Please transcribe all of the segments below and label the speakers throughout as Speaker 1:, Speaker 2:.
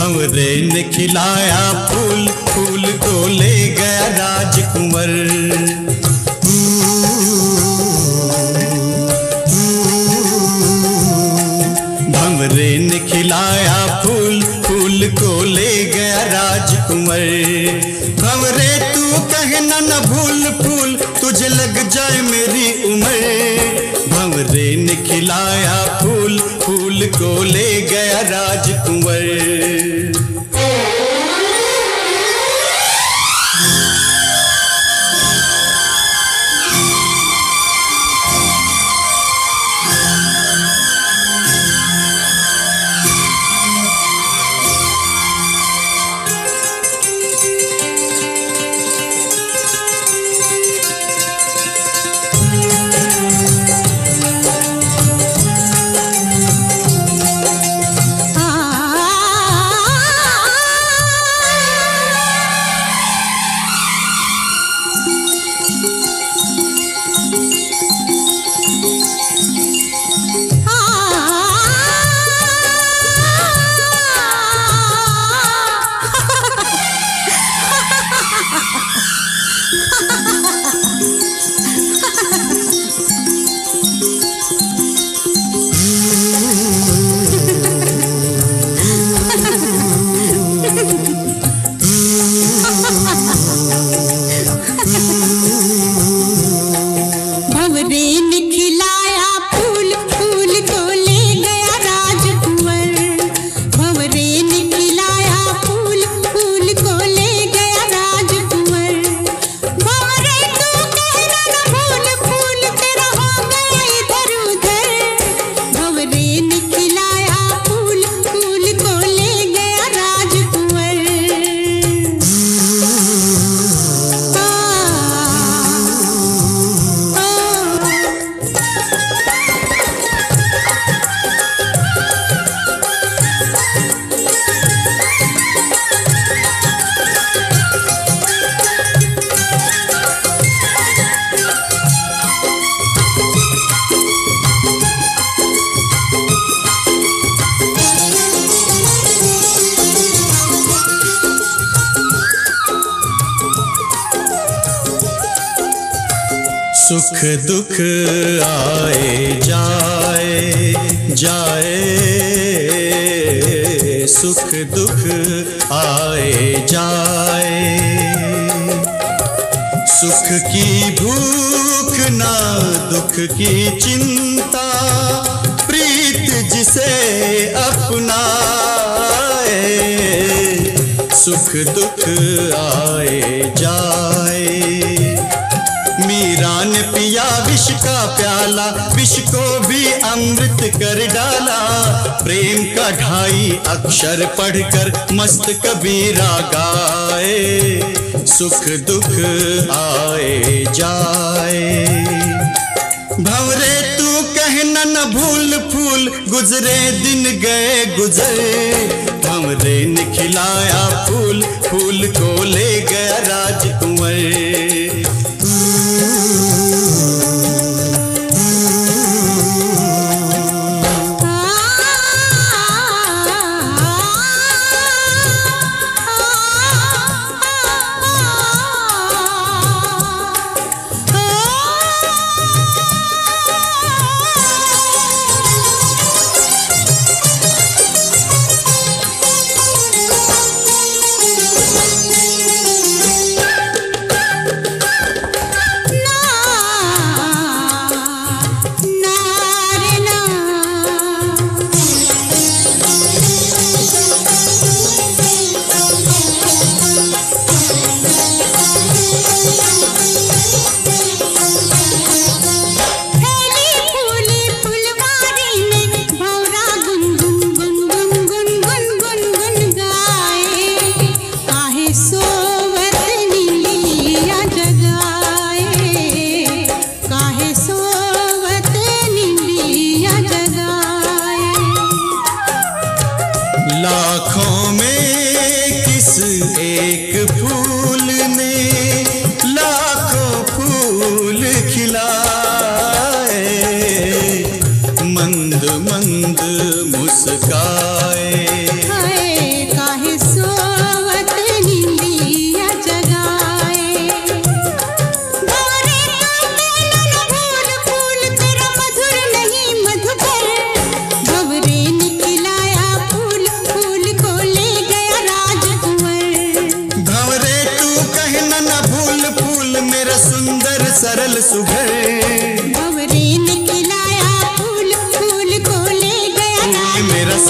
Speaker 1: भंवरे ने खिलाया फूल, फूल को ले गया राजकुंवर। भंवरे ने खिलाया फूल, फूल को ले गया राजकुंवर। भंवरे तू कहना न भूल फूल, तुझे लग जाए मेरी उम्र। भंवरे ने खिलाया फूल, फूल को ले गया राजकुंवर। सुख दुख आए जाए जाए, सुख दुख आए जाए। सुख की भूख ना दुख की चिंता, प्रीत जिसे अपनाए। सुख दुख आए जाए। मीरा ने पिया विष का प्याला, विष को भी अमृत कर डाला। प्रेम का 2.5 अक्षर पढ़कर मस्त कबीरा गाए। सुख दुख आए जाए। भंवरे तू कहना न भूल फूल, गुजरे दिन गए गुजर। भंवरे ने खिलाया फूल, फूल को ले गया राजकुंवर। लाखों में किस एक फूल ने लाखों फूल खिलाए। मंद मंद मुस्काए,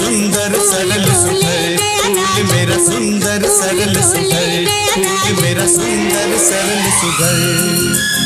Speaker 1: सुंदर सरल सुधर, फूल मेरा सुंदर सरल सुधर, फूल मेरा सुंदर सरल सुधर।